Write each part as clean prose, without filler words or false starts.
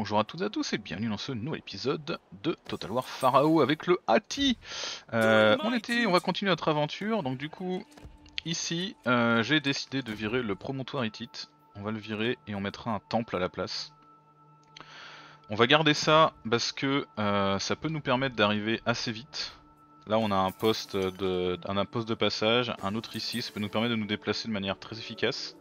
bonjour à toutes et à tous et bienvenue dans ce nouvel épisode de Total War Pharaoh avec le Hati. On va continuer notre aventure, donc du coup, ici, j'ai décidé de virer le promontoire hittite. On va le virer et on mettra un temple à la place. On va garder ça parce que ça peut nous permettre d'arriver assez vite. Là on a un poste de passage, un autre ici, ça peut nous permettre de nous déplacer de manière très efficace.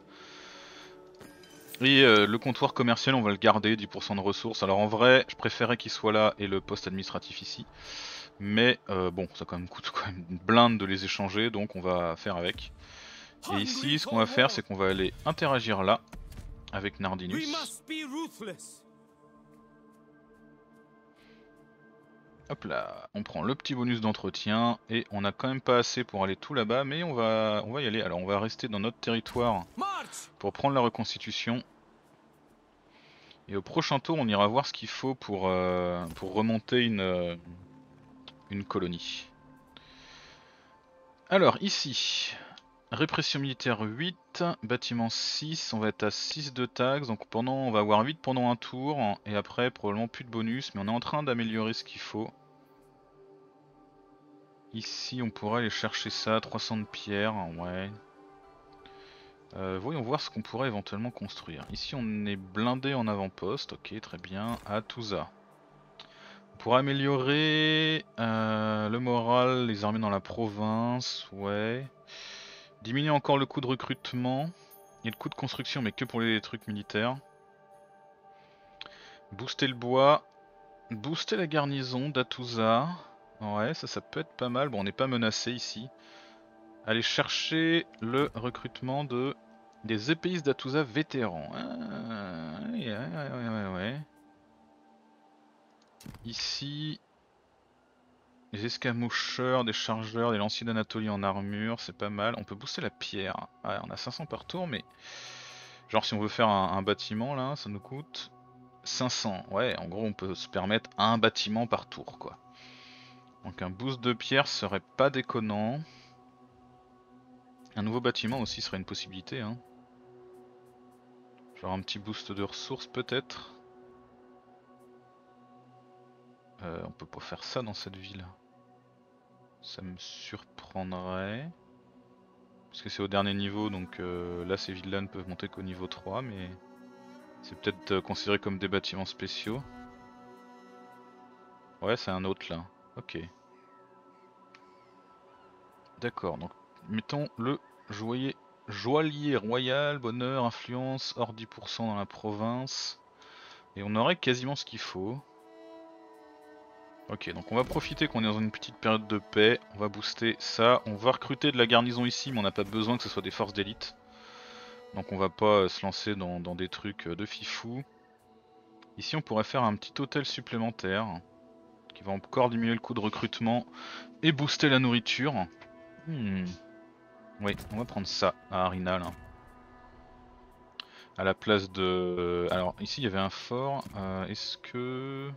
Et le comptoir commercial on va le garder, 10% de ressources. Alors en vrai je préférais qu'il soit là et le poste administratif ici. Mais bon ça quand même coûte quand même une blinde de les échanger, donc on va faire avec. Et ici ce qu'on va faire c'est qu'on va aller interagir là avec Nardinus. Hop là, on prend le petit bonus d'entretien et on a quand même pas assez pour aller tout là-bas, mais on va y aller. Alors on va rester dans notre territoire pour prendre la reconstitution. Et au prochain tour, on ira voir ce qu'il faut pour remonter une colonie. Alors ici, répression militaire 8, bâtiment 6, on va être à 6 de taxes, donc on va avoir 8 pendant un tour, et après probablement plus de bonus, mais on est en train d'améliorer ce qu'il faut. Ici on pourrait aller chercher ça, 300 de pierre, ouais. Voyons voir ce qu'on pourrait éventuellement construire. Ici on est blindé en avant-poste, ok très bien, à Touza. Pour améliorer le moral, les armées dans la province, ouais. Diminuer encore le coût de recrutement et le coût de construction, mais que pour les trucs militaires. Booster le bois, booster la garnison d'Atouza. Ouais, ça peut être pas mal. Bon, on n'est pas menacé ici. Aller chercher le recrutement des épéistes d'Atouza vétérans. Ah, ouais. Ici, les escamoucheurs, des chargeurs, des lanciers d'Anatolie en armure, c'est pas mal. On peut booster la pierre. Ouais, on a 500 par tour, mais genre si on veut faire un bâtiment là, ça nous coûte 500. Ouais, en gros on peut se permettre un bâtiment par tour quoi. Donc un boost de pierre serait pas déconnant. Un nouveau bâtiment aussi serait une possibilité, hein. Genre un petit boost de ressources peut-être. On peut pas faire ça dans cette ville. Ça me surprendrait. Parce que c'est au dernier niveau, donc là ces villes-là ne peuvent monter qu'au niveau 3, mais c'est peut-être considéré comme des bâtiments spéciaux. Ouais, c'est un autre là. Ok. D'accord, donc mettons le joaillier royal, bonheur, influence, hors 10% dans la province. Et on aurait quasiment ce qu'il faut. Ok, donc on va profiter qu'on est dans une petite période de paix, on va booster ça, on va recruter de la garnison ici mais on n'a pas besoin que ce soit des forces d'élite. Donc on va pas se lancer dans des trucs de fifou. Ici on pourrait faire un petit hôtel supplémentaire qui va encore diminuer le coût de recrutement et booster la nourriture. Oui, on va prendre ça à Harina là. À la place de... Alors ici il y avait un fort, est-ce que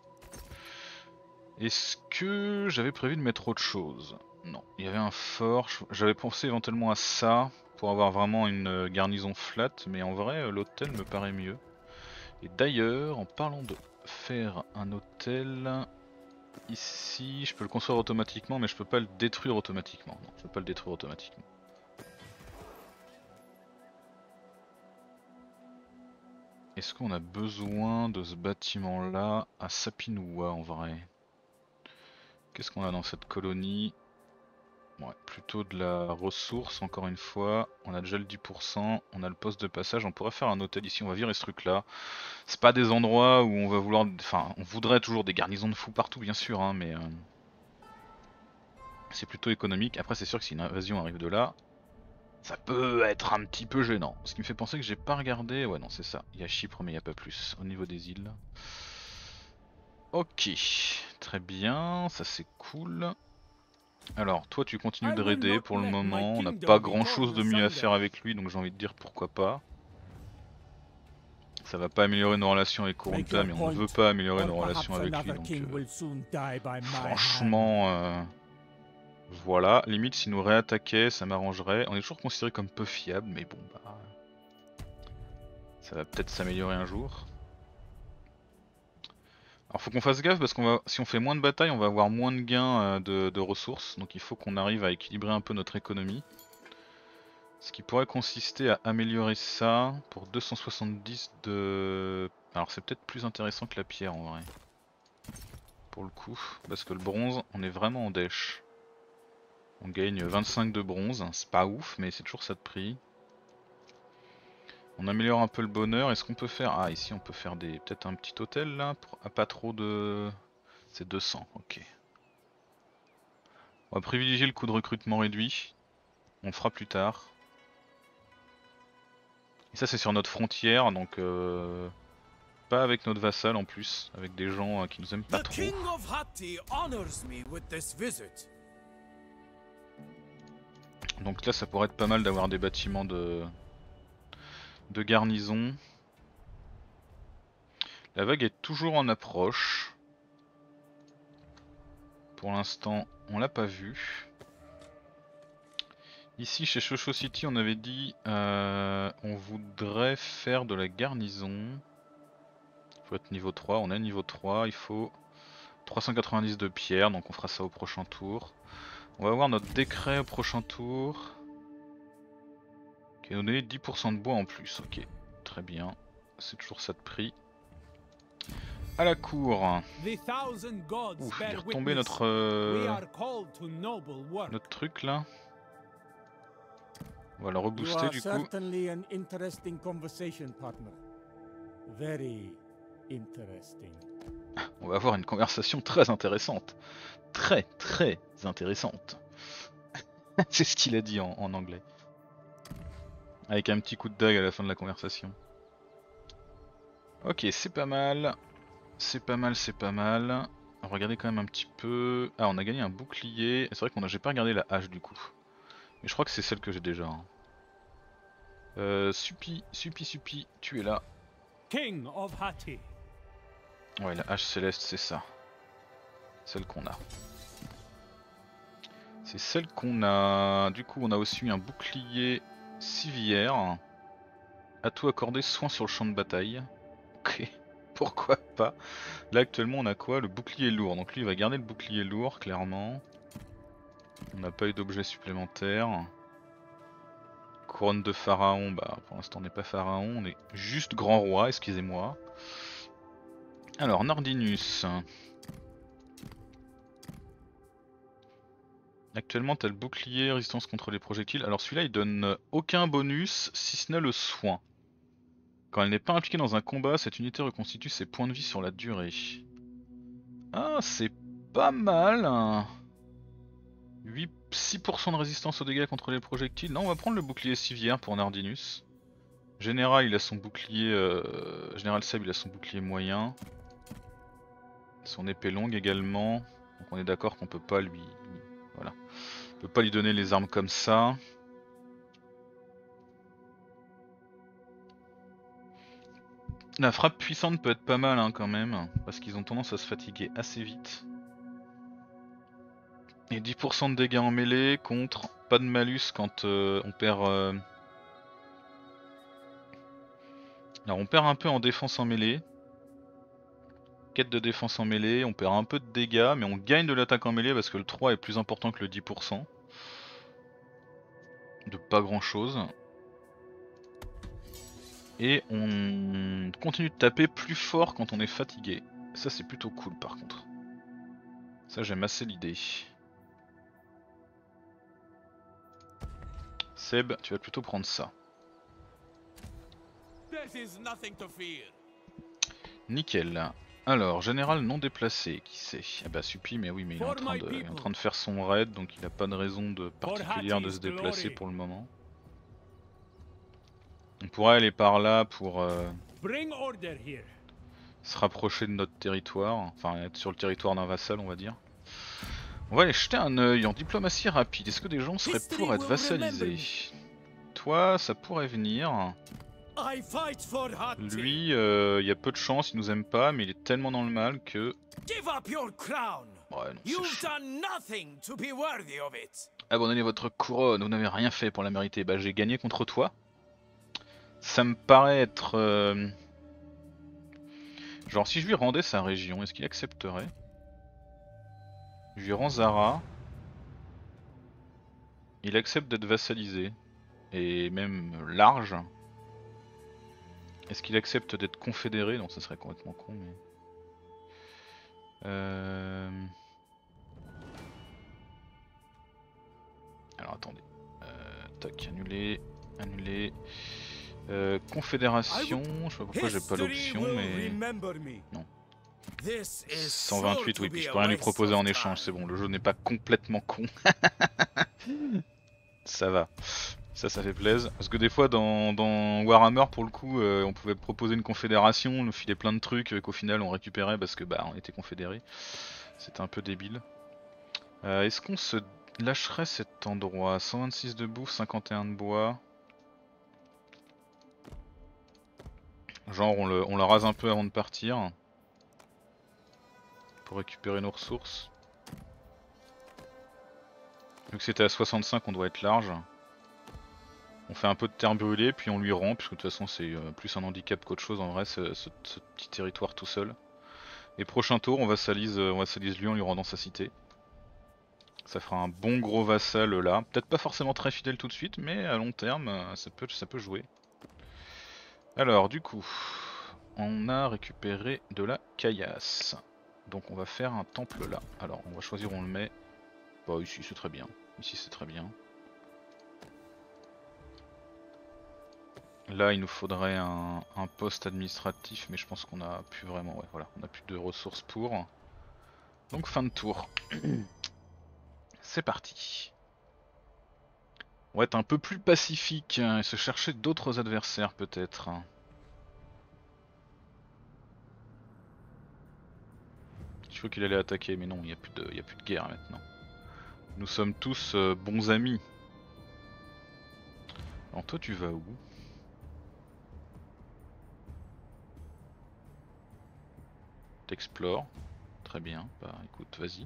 j'avais prévu de mettre autre chose? Non, il y avait un fort, j'avais pensé éventuellement à ça pour avoir vraiment une garnison flat, mais en vrai l'hôtel me paraît mieux. Et d'ailleurs, en parlant de faire un hôtel, ici je peux le construire automatiquement mais je peux pas le détruire automatiquement. Non, je peux pas le détruire automatiquement. Est-ce qu'on a besoin de ce bâtiment là à Sapinoua en vrai? Qu'est-ce qu'on a dans cette colonie? Ouais, plutôt de la ressource encore une fois. On a déjà le 10%, on a le poste de passage, on pourrait faire un hôtel ici, on va virer ce truc là. C'est pas des endroits où on va vouloir... Enfin, on voudrait toujours des garnisons de fous partout bien sûr, hein, mais... c'est plutôt économique. Après c'est sûr que si une invasion arrive de là, ça peut être un petit peu gênant. Ce qui me fait penser que j'ai pas regardé... Ouais non c'est ça, il y a Chypre mais il n'y a pas plus au niveau des îles. Ok, très bien, ça c'est cool. Alors toi tu continues de raider pour le moment, on n'a pas grand chose de mieux à faire avec lui donc j'ai envie de dire pourquoi pas. Ça va pas améliorer nos relations avec Kurunta mais on ne veut pas améliorer nos relations avec lui donc franchement voilà, limite s'il nous réattaquait ça m'arrangerait. On est toujours considéré comme peu fiable mais bon bah ça va peut-être s'améliorer un jour. Alors faut qu'on fasse gaffe parce qu'on va, si on fait moins de batailles, on va avoir moins de gains de ressources. Donc il faut qu'on arrive à équilibrer un peu notre économie. Ce qui pourrait consister à améliorer ça pour 270 de... Alors c'est peut-être plus intéressant que la pierre en vrai. Pour le coup, parce que le bronze, on est vraiment en dèche. On gagne 25 de bronze, c'est pas ouf, mais c'est toujours ça de prix. On améliore un peu le bonheur, est-ce qu'on peut faire... Ah ici on peut faire des peut-être un petit hôtel là, pour... ah, pas trop de... C'est 200, ok. On va privilégier le coût de recrutement réduit, on le fera plus tard. Et ça c'est sur notre frontière, donc pas avec notre vassal en plus, avec des gens qui nous aiment pas trop. Donc là ça pourrait être pas mal d'avoir des bâtiments de garnison. La vague est toujours en approche. Pour l'instant on l'a pas vue. Ici chez Shosho City on avait dit on voudrait faire de la garnison. Il faut être niveau 3, on est niveau 3, il faut 390 de pierre, donc on fera ça au prochain tour. On va avoir notre décret au prochain tour. Qui va nous donner 10% de bois en plus, ok. Très bien, c'est toujours ça de prix. À la cour. Ouf, il est retombé notre truc là. On va le rebooster du coup. On va avoir une conversation très intéressante. Très intéressante. C'est ce qu'il a dit en anglais. Avec un petit coup de dague à la fin de la conversation. Ok, c'est pas mal. C'est pas mal, c'est pas mal. Regardez quand même un petit peu. Ah, on a gagné un bouclier. C'est vrai qu'on j'ai pas regardé la hache du coup. Mais je crois que c'est celle que j'ai déjà. Hein. Supi, tu es là. King of Hati. Ouais, la hache céleste, c'est ça. Celle qu'on a. C'est celle qu'on a. Du coup, on a aussi un bouclier civière. Atout accordé soin sur le champ de bataille. Ok, pourquoi pas. Là actuellement on a quoi? Le bouclier lourd. Donc lui il va garder le bouclier lourd clairement. On n'a pas eu d'objet supplémentaire. Couronne de pharaon, bah pour l'instant on n'est pas pharaon, on est juste grand roi, excusez-moi. Alors Nardinus. Actuellement t'as le bouclier, résistance contre les projectiles. Alors celui-là il donne aucun bonus si ce n'est le soin. Quand elle n'est pas impliquée dans un combat, cette unité reconstitue ses points de vie sur la durée. Ah c'est pas mal. 6% de résistance aux dégâts contre les projectiles. Non, on va prendre le bouclier civière pour Nardinus. Général, il a son bouclier. Général Seb, il a son bouclier moyen. Son épée longue également. Donc on est d'accord qu'on peut pas lui. Voilà. On peut pas lui donner les armes comme ça. La frappe puissante peut être pas mal hein, quand même. Parce qu'ils ont tendance à se fatiguer assez vite. Et 10% de dégâts en mêlée contre pas de malus quand on perd. Alors on perd un peu en défense en mêlée. Quête de défense en mêlée, on perd un peu de dégâts, mais on gagne de l'attaque en mêlée parce que le 3 est plus important que le 10%. De pas grand chose. Et on continue de taper plus fort quand on est fatigué. Ça c'est plutôt cool par contre. Ça j'aime assez l'idée. Seb, tu vas plutôt prendre ça. Nickel. Alors, général non déplacé, qui c'est? Ah bah Supi, mais oui, mais il est en train de faire son raid, donc il a pas de raison particulière de se déplacer pour le moment. On pourrait aller par là pour se rapprocher de notre territoire, enfin être sur le territoire d'un vassal on va dire. On va aller jeter un œil en diplomatie rapide, est-ce que des gens seraient pour être vassalisés? Toi, ça pourrait venir. Lui, il y a peu de chance, il nous aime pas, mais il est tellement dans le mal que... Ouais, non, abandonnez votre couronne, vous n'avez rien fait pour la mériter. Bah j'ai gagné contre toi. Ça me paraît être... Genre si je lui rendais sa région, est-ce qu'il accepterait? Je lui rends Zara. Il accepte d'être vassalisé. Et même large. Est-ce qu'il accepte d'être confédéré? Non, ça serait complètement con, mais... Alors attendez. Tac, annuler. Annuler. Confédération, je sais pas pourquoi j'ai pas l'option, mais... Non. 128, oui, puis je peux rien lui proposer en échange, c'est bon, le jeu n'est pas complètement con. Ça va. Ça fait plaisir. Parce que des fois dans Warhammer pour le coup on pouvait proposer une confédération, on nous filait plein de trucs qu'au final on récupérait parce que bah on était confédérés. C'était un peu débile. Est-ce qu'on se lâcherait cet endroit? 126 de bouffe, 51 de bois. Genre on le rase un peu avant de partir. Pour récupérer nos ressources. Vu que c'était à 65 on doit être large. On fait un peu de terre brûlée puis on lui rend, puisque de toute façon c'est plus un handicap qu'autre chose en vrai ce petit territoire tout seul. Et prochain tour on vassalise lui en lui rendant sa cité. Ça fera un bon gros vassal là, peut-être pas forcément très fidèle tout de suite mais à long terme ça peut jouer. Alors du coup, on a récupéré de la caillasse. Donc on va faire un temple là. Alors on va choisir où on le met. Bah ici c'est très bien, ici c'est très bien. Là il nous faudrait un poste administratif mais je pense qu'on a plus vraiment, ouais voilà, on a plus de ressources pour. Donc fin de tour. C'est parti. On va être un peu plus pacifique et se chercher d'autres adversaires peut-être. Je crois qu'il allait attaquer mais non, il n'y a plus de guerre maintenant. Nous sommes tous bons amis. Alors toi tu vas où? T'explores. Très bien, bah écoute, vas-y.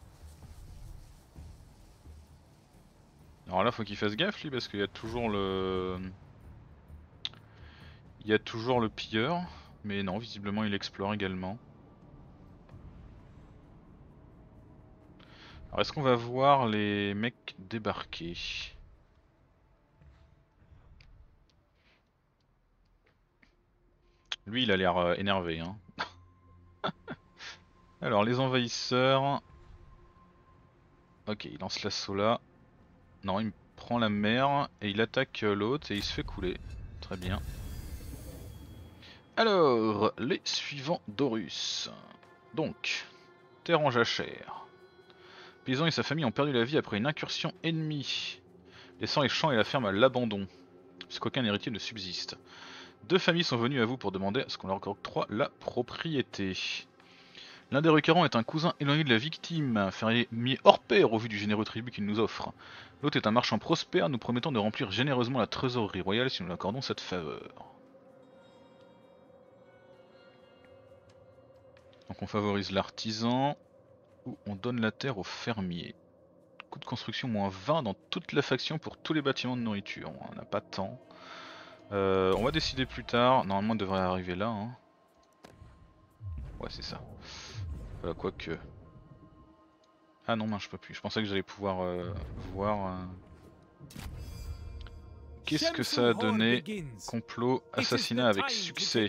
Alors là faut qu'il fasse gaffe lui parce qu'il y a toujours le... Il y a toujours le pilleur. Mais non, visiblement il explore également. Alors est-ce qu'on va voir les mecs débarquer? Lui il a l'air énervé hein. Alors les envahisseurs... Ok, il lance l'assaut là. Non, il prend la mer et il attaque l'autre et il se fait couler. Très bien. Alors, les suivants d'Horus. Donc, terre en jachère. Paysan et sa famille ont perdu la vie après une incursion ennemie, laissant les champs et la ferme à l'abandon, puisqu'aucun héritier ne subsiste. Deux familles sont venues à vous pour demander à ce qu'on leur octroie la propriété. L'un des requérants est un cousin éloigné de la victime, fermier hors pair au vu du généreux tribut qu'il nous offre. L'autre est un marchand prospère nous promettant de remplir généreusement la trésorerie royale si nous lui accordons cette faveur. Donc on favorise l'artisan, ou on donne la terre au fermier. Coût de construction moins 20 dans toute la faction pour tous les bâtiments de nourriture. On n'a pas tant. On va décider plus tard, normalement il devrait arriver là. Hein. Ouais c'est ça. Quoique... Ah non, je peux plus. Je pensais que j'allais pouvoir voir... Qu'est-ce que ça a donné? Complot, assassinat avec succès.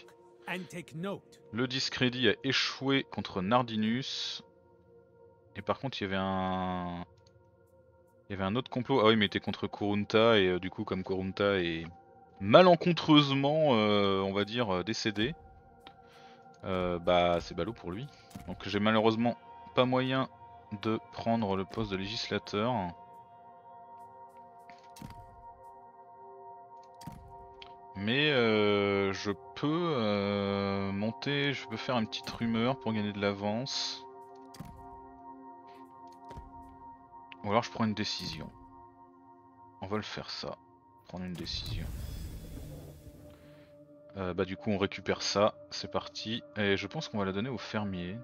Le discrédit a échoué contre Nardinus. Et par contre il y avait un... Il y avait un autre complot. Ah oui mais il était contre Kurunta et du coup comme Kurunta est malencontreusement on va dire décédé. Bah c'est ballot pour lui. Donc j'ai malheureusement pas moyen de prendre le poste de législateur. Mais je peux monter, je peux faire une petite rumeur pour gagner de l'avance. Ou alors je prends une décision. On va le faire ça. Prendre une décision. Bah du coup on récupère ça, c'est parti. Et je pense qu'on va la donner au fermier.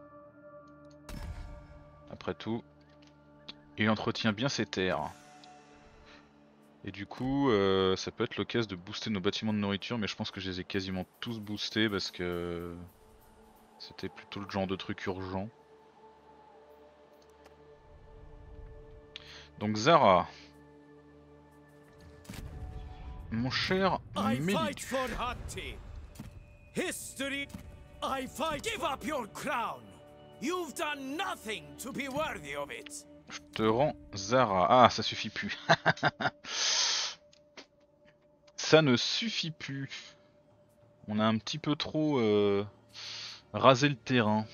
Après tout, il entretient bien ses terres. Et du coup, ça peut être l'occasion de booster nos bâtiments de nourriture, mais je pense que je les ai quasiment tous boostés parce que C'était plutôt le genre de truc urgent. Donc Zara. Mon cher Mélitu. History, I fight. Give up your crown. You've done nothing to be worthy of it. Je te rends Zara. Ah, ça suffit plus. Ça ne suffit plus. On a un petit peu trop rasé le terrain.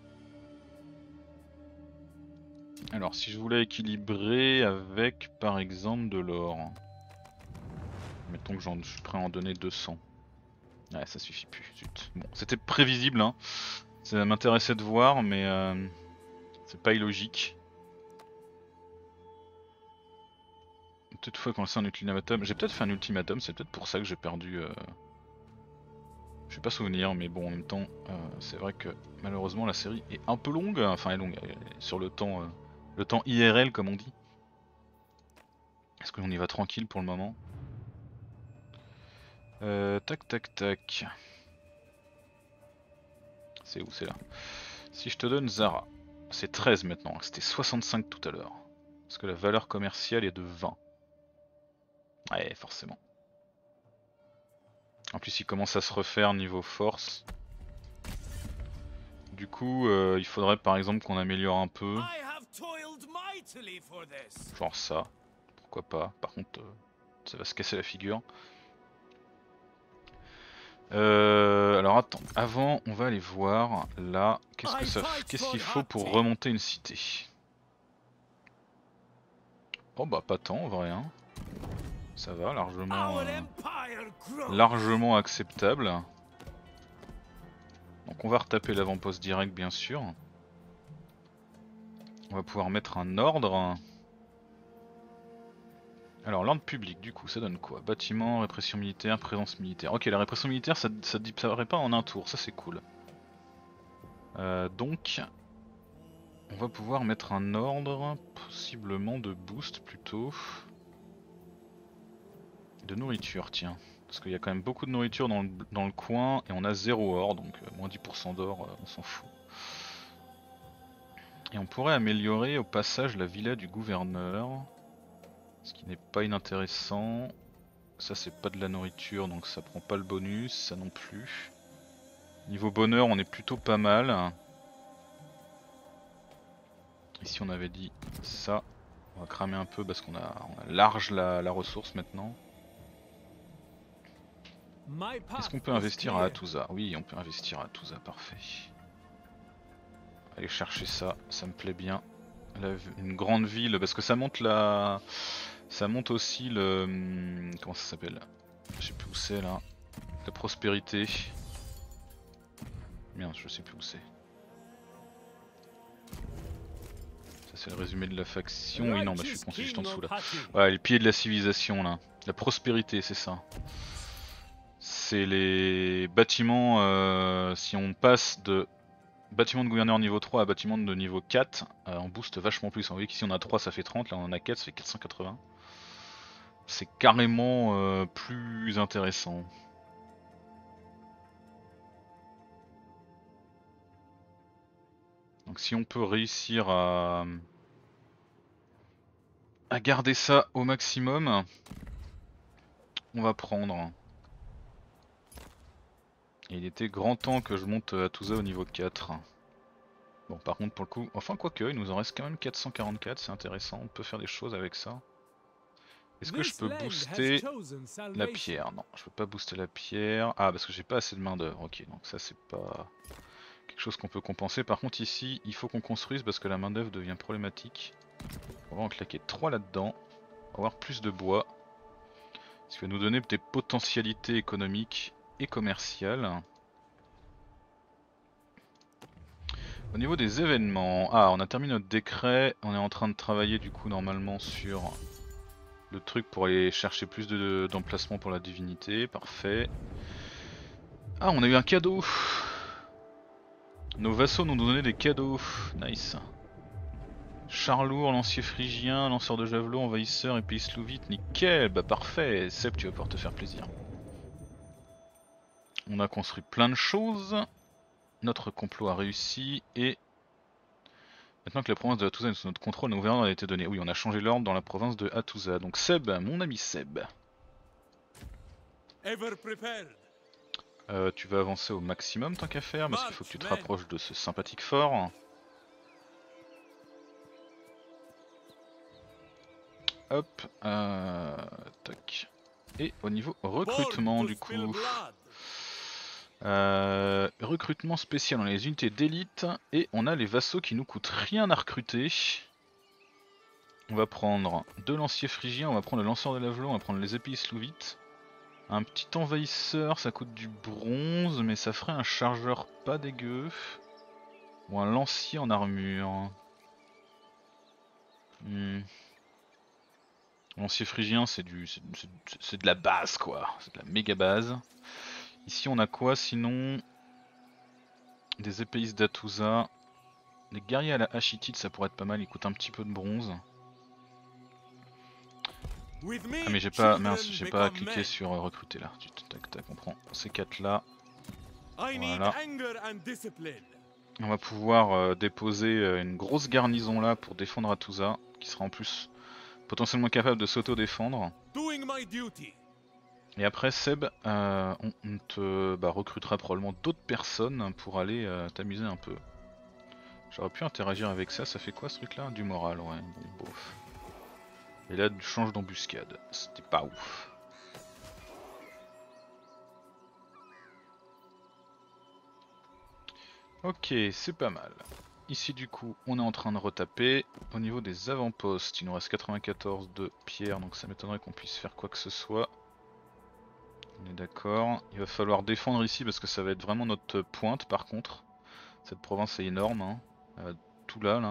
Alors, si je voulais équilibrer avec, par exemple, de l'or. Mettons que je suis prêt à en donner 200. Ouais, ça suffit plus, zut. Bon, c'était prévisible, hein. Ça m'intéressait de voir, mais c'est pas illogique. Toutefois, quand c'est un ultimatum, j'ai peut-être fait un ultimatum, c'est peut-être pour ça que j'ai perdu. Je sais pas souvenir, mais bon, en même temps, c'est vrai que malheureusement la série est un peu longue. Enfin, elle est longue, elle est sur le temps IRL comme on dit. Est-ce qu'on y va tranquille pour le moment? Tac tac tac. C'est où? C'est là. Si je te donne Zara, c'est 13 maintenant, c'était 65 tout à l'heure. Parce que la valeur commerciale est de 20. Ouais, forcément. En plus, il commence à se refaire niveau force. Du coup, il faudrait par exemple qu'on améliore un peu. Genre ça. Pourquoi pas. Par contre, ça va se casser la figure. Alors attends, avant on va aller voir là, qu'est-ce qu'il faut pour remonter une cité. Oh bah pas tant en vrai hein. Ça va, largement acceptable. Donc on va retaper l'avant-poste direct bien sûr. On va pouvoir mettre un ordre. Alors l'ordre public du coup ça donne quoi? Bâtiment, répression militaire, présence militaire. Ok, la répression militaire ça disparaît pas en un tour, ça c'est cool. Donc on va pouvoir mettre un ordre, possiblement de boost plutôt. De nourriture tiens. Parce qu'il y a quand même beaucoup de nourriture dans le coin et on a 0 or, donc moins 10% d'or, on s'en fout. Et on pourrait améliorer au passage la villa du gouverneur. Ce qui n'est pas inintéressant. Ça c'est pas de la nourriture donc ça prend pas le bonus, ça non plus. Niveau bonheur on est plutôt pas mal. Ici on avait dit ça. On va cramer un peu parce qu'on a large la ressource maintenant. Est-ce qu'on peut investir à Hattusa? Oui on peut investir à Hattusa, parfait. Allez chercher ça, ça me plaît bien. Une grande ville parce que ça monte la... Ça monte aussi le... Comment ça s'appelle? Je sais plus où c'est là. La prospérité. Merde, je sais plus où c'est. Ça c'est le résumé de la faction. Oui non, bah je suis juste en dessous là. Ouais, les pieds de la civilisation là. La prospérité, c'est ça. C'est les bâtiments, si on passe de bâtiment de gouverneur niveau 3 à bâtiment de niveau 4, on booste vachement plus. Vous voyez qu'ici on a 3 ça fait 30, là on en a 4 ça fait 480. C'est carrément plus intéressant. Donc si on peut réussir à garder ça au maximum, on va prendre. Et il était grand temps que je monte Hattusa au niveau 4. Bon par contre pour le coup, enfin quoique, il nous en reste quand même 444, c'est intéressant, on peut faire des choses avec ça. Est-ce que je peux booster la pierre? Non, je peux pas booster la pierre. Ah parce que j'ai pas assez de main d'œuvre, ok donc ça c'est pas quelque chose qu'on peut compenser. Par contre ici il faut qu'on construise parce que la main d'œuvre devient problématique. On va en claquer 3 là-dedans, on va avoir plus de bois. Ce qui va nous donner des potentialités économiques et commerciales. Au niveau des événements, on a terminé notre décret, on est en train de travailler du coup normalement sur le truc pour aller chercher plus d'emplacements pour la divinité, parfait. Ah on a eu un cadeau. Nos vassaux nous ont donné des cadeaux, nice. Char lourd, lancier phrygien, lanceur de javelot, envahisseur et pays slouvite, nickel, bah parfait, Seb tu vas pouvoir te faire plaisir. On a construit plein de choses. notre complot a réussi et maintenant que la province de Hattusa est sous notre contrôle, nos gouvernements a été donné. Oui, on a changé l'ordre dans la province de Hattusa. Donc Seb, mon ami Seb. Ever prepared. Tu vas avancer au maximum tant qu'à faire, parce qu'il faut que tu te rapproches de ce sympathique fort. Hop, tac. Et au niveau recrutement du coup. Recrutement spécial, on a les unités d'élite et on a les vassaux qui nous coûtent rien à recruter. On va prendre 2 lanciers phrygiens, on va prendre le lanceur de Lavelot, on va prendre les épées Slouvite. Un petit envahisseur, ça coûte du bronze, mais ça ferait un chargeur pas dégueu. Ou un lancier en armure. Lancier phrygien, c'est de la base quoi, c'est de la méga base. Ici on a quoi sinon? Des épéistes d'Hattusa. Les guerriers à la hachitite, ça pourrait être pas mal, ils coûtent un petit peu de bronze. Ah mais j'ai pas, mince, j'ai pas cliqué sur recruter là. Tac tac, on prend ces 4 là. Voilà. On va pouvoir déposer une grosse garnison là pour défendre Hattusa, qui sera en plus potentiellement capable de s'auto-défendre. Et après Seb, on te recrutera probablement d'autres personnes pour aller t'amuser un peu. J'aurais pu interagir avec ça, ça fait quoi ce truc là? Du moral, ouais, bon bof. Et là, du change d'embuscade, c'était pas ouf. Ok, c'est pas mal. Ici du coup, on est en train de retaper. Au niveau des avant-postes, il nous reste 94 de pierre, donc ça m'étonnerait qu'on puisse faire quoi que ce soit. On est d'accord. Il va falloir défendre ici parce que ça va être vraiment notre pointe par contre. Cette province est énorme, hein. Tout là.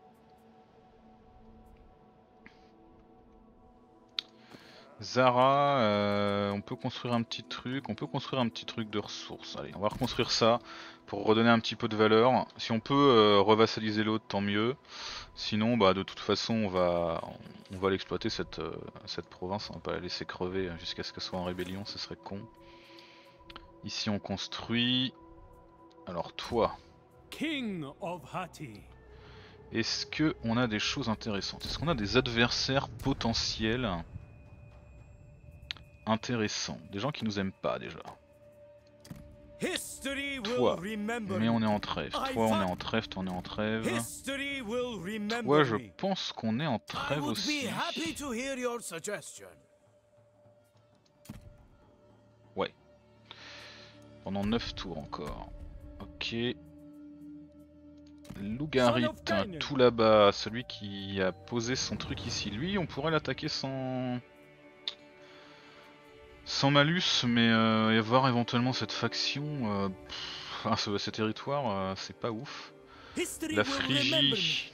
Zara, on peut construire un petit truc, de ressources. Allez, on va reconstruire ça pour redonner un petit peu de valeur. Si on peut revassaliser l'autre, tant mieux. Sinon, de toute façon, on va l'exploiter cette province. On va pas la laisser crever jusqu'à ce qu'elle soit en rébellion, ce serait con. Ici, on construit. Alors toi. King of Hatti. Est-ce que on a des choses intéressantes? Est-ce qu'on a des adversaires potentiels intéressants? Des gens qui nous aiment pas déjà. Toi, mais on est en trêve. Toi, on est en trêve. Toi, on est en trêve. Toi, je pense qu'on est en trêve aussi. Ouais. Pendant 9 tours encore. Ok. Lougarit, tout là-bas, celui qui a posé son truc ici. Lui, on pourrait l'attaquer sans malus, mais et voir éventuellement cette faction, ces territoires, c'est pas ouf. La Phrygie.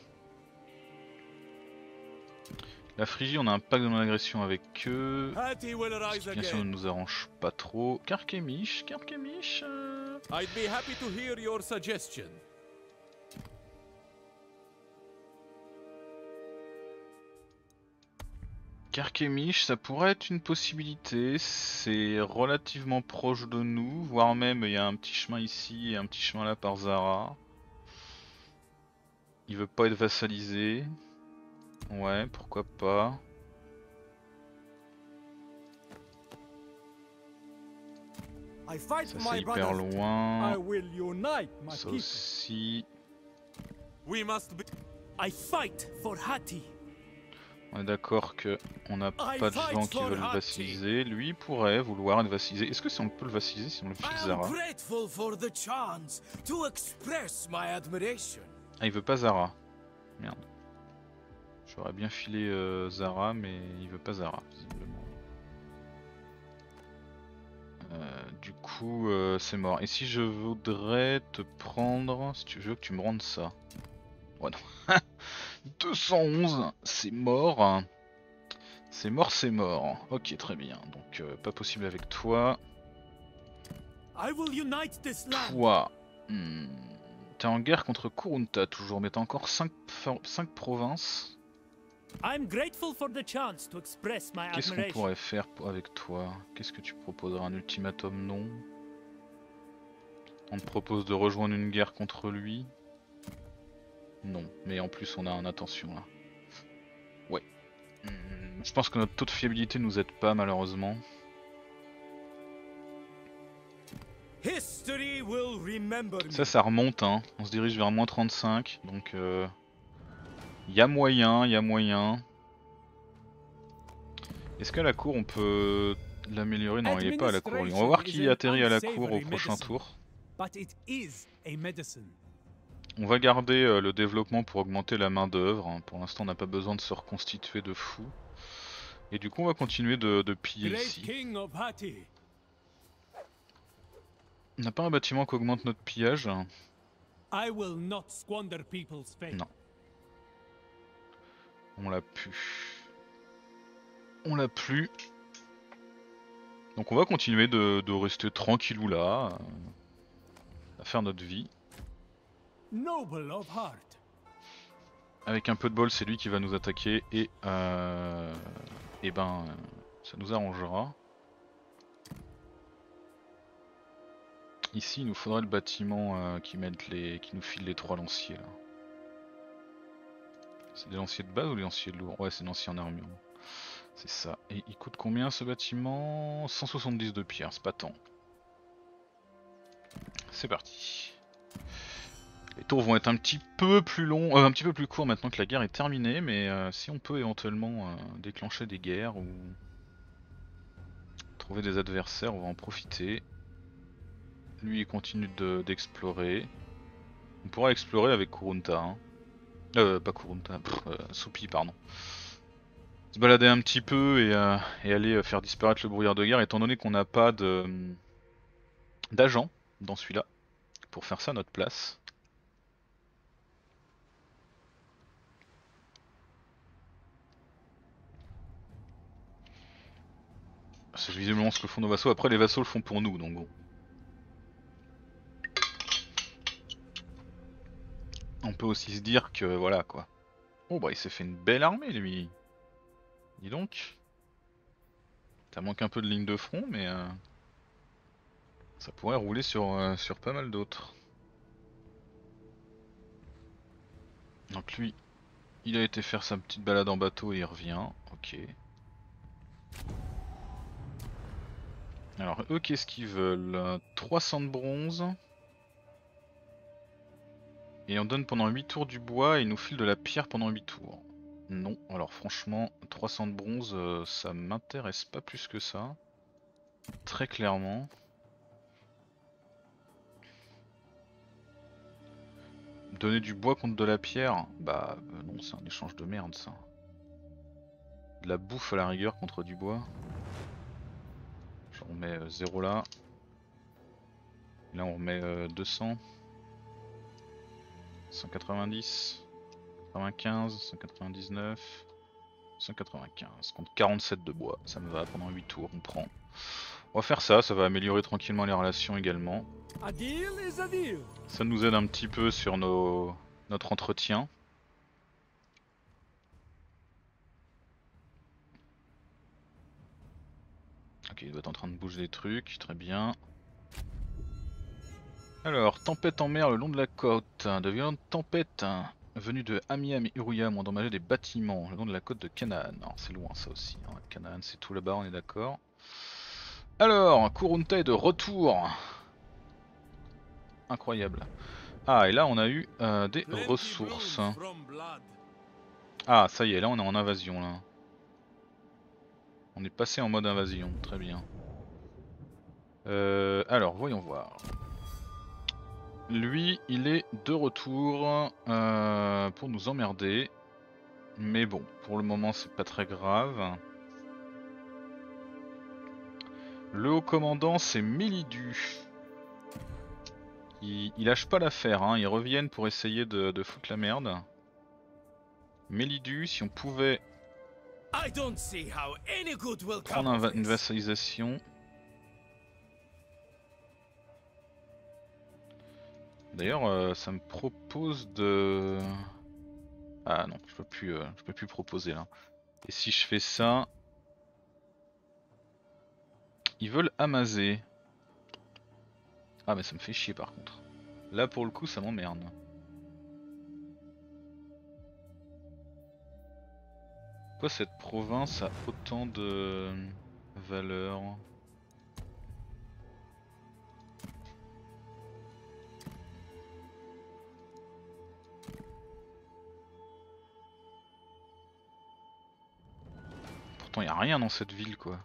La Phrygie, on a un pacte de non-agression avec eux. Ce qui bien sûr ne nous arrange pas trop. Carchemish. I'd be happy to hear your suggestion. Carchemish, ça pourrait être une possibilité, c'est relativement proche de nous, voire même il y a un petit chemin ici et un petit chemin là par Zara. Il veut pas être vassalisé. Ouais, pourquoi pas. Ça c'est hyper loin. Ça aussi. On est d'accord que on n'a pas de gens qui veulent le vassaliser. Lui il pourrait vouloir être vassalisé. Est-ce que si on peut le vassaliser si on le file Zara? Ah il veut pas Zara. Merde. J'aurais bien filé Zara mais il veut pas Zara visiblement. Du coup c'est mort. Et si je voudrais te prendre, si tu veux que tu me rendes ça. Ouais non. 211, c'est mort. C'est mort. Ok, très bien. Donc, pas possible avec toi. Toi, t'es en guerre contre Kurunta toujours, mais t'as encore 5 provinces. Qu'est-ce qu'on pourrait faire avec toi? Qu'est-ce que tu proposeras? Un ultimatum? Non. On te propose de rejoindre une guerre contre lui. Non, mais en plus on a un attention là. Ouais. Je pense que notre taux de fiabilité nous aide pas malheureusement. History will remember me. Ça remonte hein, on se dirige vers moins 35, donc y a moyen, y a moyen. Est-ce qu'à la cour on peut l'améliorer? Non, il est pas à la cour lui. On va voir qui atterrit à la cour au prochain tour. But it is a medicine. On va garder le développement pour augmenter la main d'œuvre. Hein. Pour l'instant on n'a pas besoin de se reconstituer de fou. Et du coup on va continuer de piller Great ici. King of Hatti. On n'a pas un bâtiment qui augmente notre pillage? I will not squander people's faith. Non. On l'a pu. On l'a plus. Donc on va continuer de rester tranquillou là, à faire notre vie. Noble of heart. Avec un peu de bol, c'est lui qui va nous attaquer et ben ça nous arrangera. Ici, il nous faudrait le bâtiment qui nous file les 3 lanciers là. C'est des lanciers de base ou des lanciers de lourd? Ouais, c'est des lanciers en armure. C'est ça. Et il coûte combien ce bâtiment? 170 de pierre, c'est pas tant. C'est parti. Les tours vont être un petit peu plus longs, un petit peu plus courts maintenant que la guerre est terminée, mais si on peut éventuellement déclencher des guerres ou trouver des adversaires, on va en profiter. Lui il continue d'explorer. On pourra explorer avec Kurunta. Hein. Pas Kurunta, Soupi pardon. Se balader un petit peu et aller faire disparaître le brouillard de guerre, étant donné qu'on n'a pas d'agent dans celui-là pour faire ça à notre place. C'est visiblement ce que font nos vassaux. Après les vassaux le font pour nous, donc bon. On peut aussi se dire que voilà quoi. Oh bah il s'est fait une belle armée lui. Dis donc. Ça manque un peu de ligne de front mais ça pourrait rouler sur pas mal d'autres. Donc lui, il a été faire sa petite balade en bateau et il revient. Ok. Alors eux qu'est-ce qu'ils veulent? 300 de bronze. Et on donne pendant 8 tours du bois et il nous file de la pierre pendant 8 tours. Non, alors franchement 300 de bronze ça m'intéresse pas plus que ça. Très clairement. Donner du bois contre de la pierre? Bah non, c'est un échange de merde ça. De la bouffe à la rigueur contre du bois. On remet 0 là. Là on remet 200. 190. 195, 199. 195 contre 47 de bois. Ça me va pendant 8 tours, on prend. On va faire ça, ça va améliorer tranquillement les relations également. A deal is a deal. Ça nous aide un petit peu sur notre entretien. Ok, il doit être en train de bouger des trucs, très bien. Alors, tempête en mer le long de la côte. De violentes tempêtes venues de Amiam et Uruyam ont endommagé des bâtiments le long de la côte de Canaan. Alors c'est loin ça aussi, hein. Canaan c'est tout là-bas, on est d'accord. Alors, Kurunta est de retour. Incroyable. Ah, et là on a eu des ressources. Ah, ça y est, là on est en invasion là. On est passé en mode invasion, très bien. Alors, voyons voir. Lui, il est de retour pour nous emmerder. Mais bon, pour le moment c'est pas très grave. Le haut commandant c'est Mélidu. Il lâche pas l'affaire, hein. Ils reviennent pour essayer de foutre la merde. Mélidu, si on pouvait prendre une vassalisation. D'ailleurs, ça me propose de... Ah non, je peux plus proposer là. Et si je fais ça... Ils veulent amaser. Ah mais ça me fait chier par contre. Là pour le coup ça m'emmerde. Pourquoi cette province a autant de valeur? Pourtant y a rien dans cette ville quoi.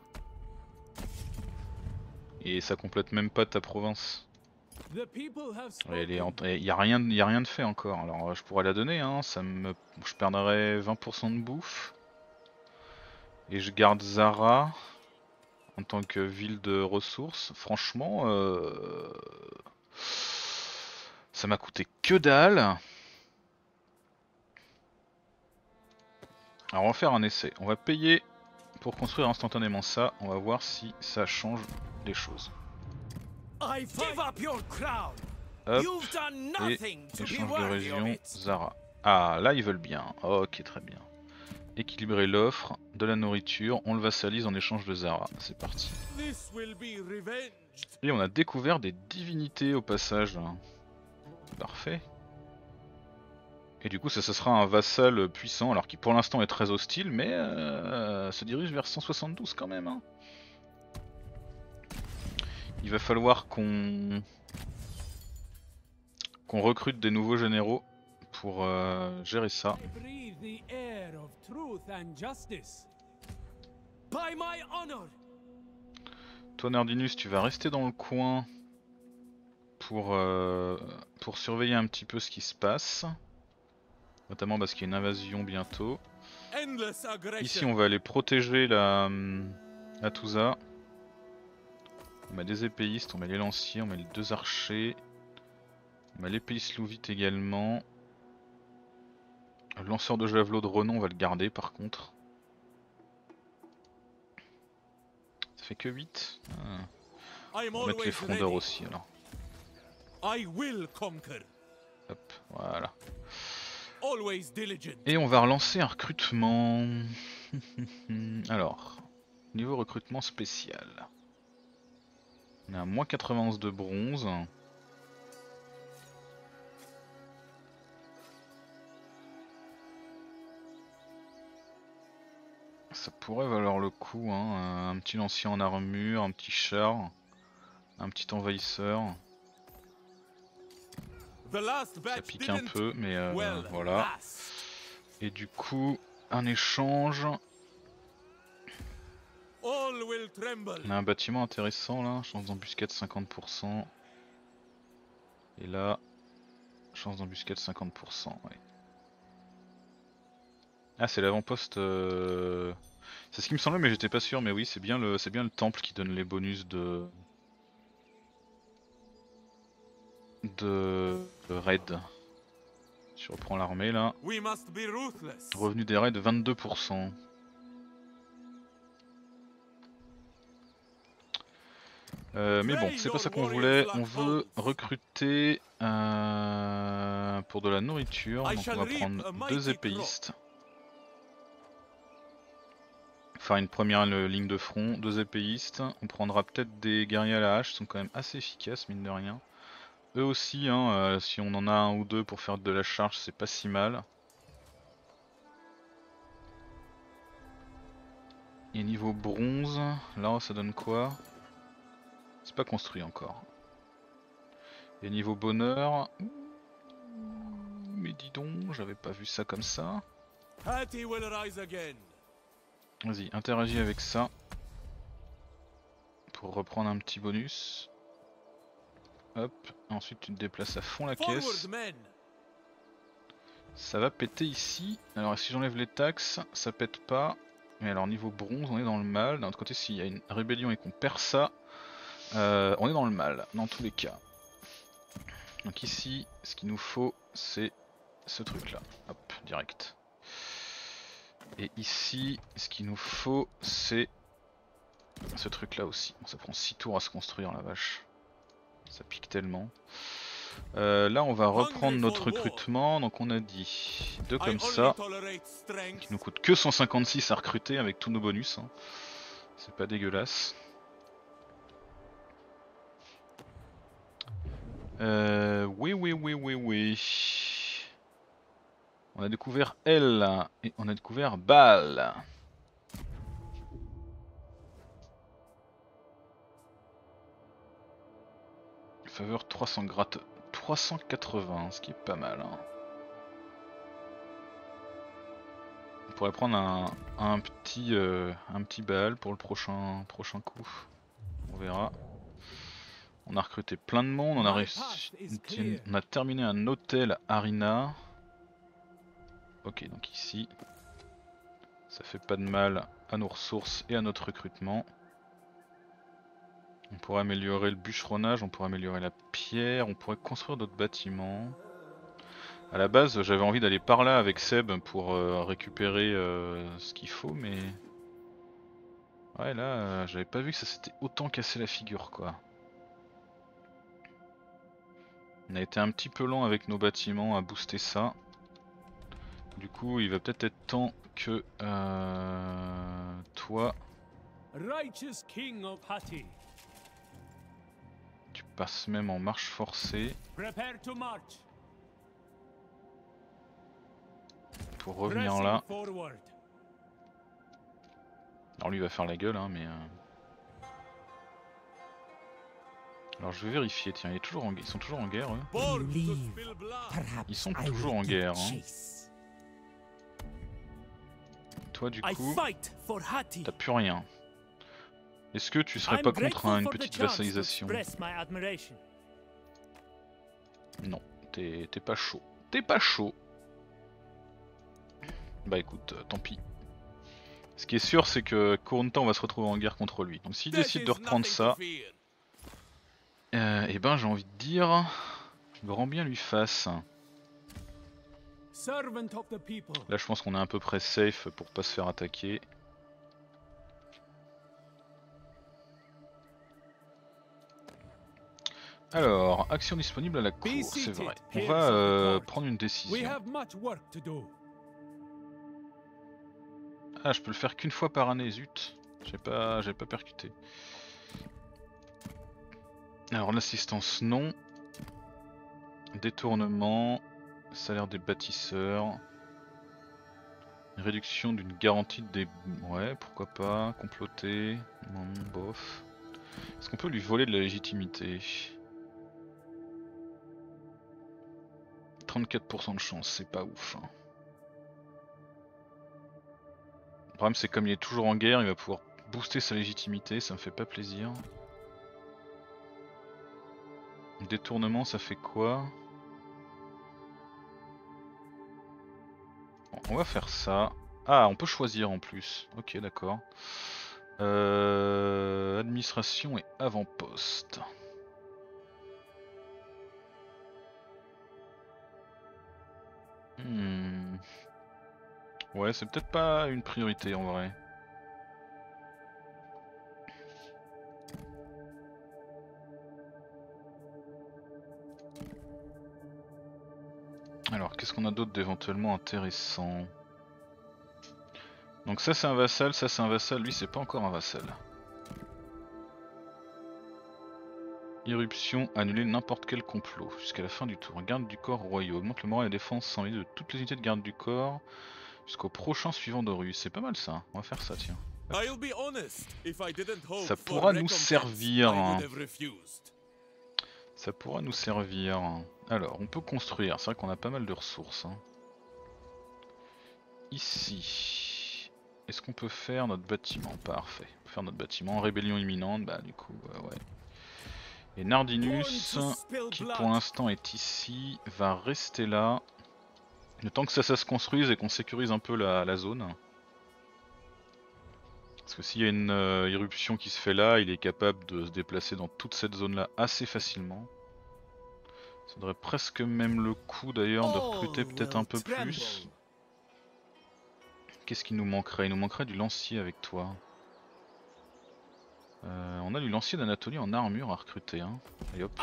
Et ça complète même pas ta province. The people have Y a rien de fait encore. Alors je pourrais la donner, hein. Je perdrais 20% de bouffe. Et je garde Zara en tant que ville de ressources. Franchement, ça m'a coûté que dalle. Alors on va faire un essai. On va payer pour construire instantanément ça. On va voir si ça change les choses. Give up your crown. Hop, You've done et nothing to be échange de worthy of région, it. Zara. Ah, là ils veulent bien. Ok, très bien. Équilibrer l'offre, de la nourriture, on le vassalise en échange de Zara. C'est parti. This will be revenged. Et on a découvert des divinités au passage. Parfait. Et du coup ça sera un vassal puissant, alors qui pour l'instant est très hostile, mais se dirige vers 172 quand même. Hein. Il va falloir qu'on recrute des nouveaux généraux pour gérer ça. I breathe the air of truth and justice. By my honor. Toi Nardinus, tu vas rester dans le coin pour surveiller un petit peu ce qui se passe. Notamment parce qu'il y a une invasion bientôt. Endless aggression. Ici on va aller protéger la Touza. On met des épéistes, on met les lanciers, on met les 2 archers. On met l'épéiste louvite également. Le lanceur de javelot de renom on va le garder par contre. Ça fait que 8. Ah. On va mettre les frondeurs aussi alors. I will conquer. Hop, voilà. Always diligent. Et on va relancer un recrutement. Alors, niveau recrutement spécial. On a moins 91 de bronze. Ça pourrait valoir le coup, hein. Un petit lancier en armure, un petit char, un petit envahisseur. Ça pique un peu, mais voilà. Et du coup, un échange. On a un bâtiment intéressant là, chance d'embuscade 50%. Et là, chance d'embuscade 50%. Ouais. Ah, c'est l'avant-poste. C'est ce qui me semblait, mais j'étais pas sûr. Mais oui, c'est bien le temple qui donne les bonus de raid. Je reprends l'armée là. Revenu des raids 22%. Mais bon, c'est pas ça qu'on voulait. On veut recruter pour de la nourriture. Donc on va prendre 2 épéistes. Faire une première ligne de front, 2 épéistes. On prendra peut-être des guerriers à la hache, ils sont quand même assez efficaces mine de rien. Eux aussi, hein, si on en a un ou deux pour faire de la charge, c'est pas si mal. Et niveau bronze, là ça donne quoi? C'est pas construit encore. Et niveau bonheur... Mais dis donc, j'avais pas vu ça comme ça. Vas-y, interagis avec ça. Pour reprendre un petit bonus. Hop, ensuite tu te déplaces à fond la caisse. Ça va péter ici. Alors si j'enlève les taxes, ça pète pas. Mais alors niveau bronze, on est dans le mal. D'un autre côté, s'il y a une rébellion et qu'on perd ça, on est dans le mal, dans tous les cas. Donc ici, ce qu'il nous faut, c'est ce truc là. Hop, direct. Et ici, ce qu'il nous faut, c'est ce truc là aussi. Bon, ça prend 6 tours à se construire, la vache. Ça pique tellement. Là on va reprendre notre recrutement, donc on a dit 2 comme ça, qui nous coûte que 156 à recruter avec tous nos bonus, hein. C'est pas dégueulasse. Oui, oui, oui, oui, oui. On a découvert elle et on a découvert Baal. Faveur 300 gratte 380, ce qui est pas mal. Hein. On pourrait prendre un petit Baal pour le prochain coup. On verra. On a recruté plein de monde, on a réussi, on a terminé un hôtel Arina. Ok, donc ici, ça fait pas de mal à nos ressources et à notre recrutement. On pourrait améliorer le bûcheronnage, on pourrait améliorer la pierre, on pourrait construire d'autres bâtiments. À la base, j'avais envie d'aller par là avec Seb pour récupérer ce qu'il faut, mais... Ouais, là, j'avais pas vu que ça s'était autant cassé la figure, quoi. On a été un petit peu lent avec nos bâtiments à booster ça. Du coup, il va peut-être être temps que toi, Righteous King of Hatti, tu passes même en marche forcée prepare to march. pour revenir Pressing là. forward. Alors lui il va faire la gueule, hein, mais... Alors je vais vérifier, tiens, ils sont toujours en guerre, eux. Born to Leave. spill blood. Perhaps Ils sont I toujours will en give guerre, hein. chase. Toi du I coup, fight for Hatti. t'as plus rien. Est-ce que tu serais I'm pas contre grateful une for the petite chance to vassalisation? express my admiration. Non, t'es pas chaud. T'es pas chaud. Bah écoute, tant pis. Ce qui est sûr, c'est que Corentin, on va se retrouver en guerre contre lui. Donc s'il décide de reprendre ça, et ben j'ai envie de dire, grand bien lui fasse. Servant of the people. Là je pense qu'on est à peu près safe pour pas se faire attaquer. Alors, action disponible à la cour, c'est vrai. On va prendre une We décision. have much work to do. Ah, je peux le faire qu'une fois par année, zut. J'ai pas percuté. Alors l'assistance non. Détournement. Salaire des bâtisseurs. Réduction d'une garantie des... Ouais, pourquoi pas. Comploter. Non, bof. Est-ce qu'on peut lui voler de la légitimité? 34% de chance, c'est pas ouf. Hein. Le problème c'est comme il est toujours en guerre, il va pouvoir booster sa légitimité, ça me fait pas plaisir. Détournement ça fait quoi? Bon, on va faire ça. Ah, on peut choisir en plus. Ok, d'accord. Administration et avant-poste. Ouais, c'est peut-être pas une priorité en vrai. Alors, qu'est-ce qu'on a d'autre d'éventuellement intéressant? Donc ça c'est un vassal, ça c'est un vassal, lui c'est pas encore un vassal. Irruption, annuler n'importe quel complot jusqu'à la fin du tour. Garde du corps royaux, augmente le moral et la défense sans limite de toutes les unités de garde du corps jusqu'au prochain suivant d'Horus. C'est pas mal ça, on va faire ça tiens. Ça pourra nous servir. Ça pourra nous servir. Alors, on peut construire, c'est vrai qu'on a pas mal de ressources. Hein. Ici, est-ce qu'on peut faire notre bâtiment? Parfait. On peut faire notre bâtiment. Rébellion imminente, bah du coup, ouais. Et Nardinus, qui pour l'instant est ici, va rester là. Le temps que ça se construise et qu'on sécurise un peu la zone. Parce que s'il y a une irruption qui se fait là, il est capable de se déplacer dans toute cette zone là assez facilement. Ça vaudrait presque même le coup d'ailleurs de recruter peut-être un peu plus. Qu'est-ce qui nous manquerait? Il nous manquerait du lancier avec toi. On a du lancier d'Anatolie en armure à recruter. Hein. Et hop.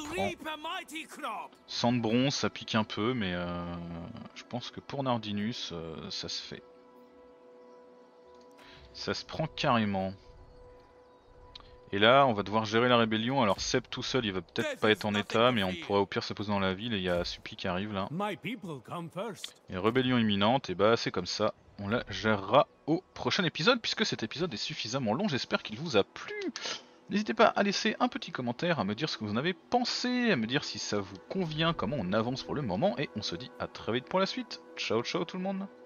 100 de bronze, ça pique un peu, mais je pense que pour Nardinus, ça se fait. Ça se prend carrément. Et là, on va devoir gérer la rébellion. Alors Seb tout seul, il va peut-être pas être en état, mais on pourrait au pire se poser dans la ville et il y a Suppi qui arrive là. My people come first. Et rébellion imminente, et bah c'est comme ça. On la gérera au prochain épisode, puisque cet épisode est suffisamment long. J'espère qu'il vous a plu. N'hésitez pas à laisser un petit commentaire, à me dire ce que vous en avez pensé, à me dire si ça vous convient, comment on avance pour le moment. Et on se dit à très vite pour la suite. Ciao ciao tout le monde.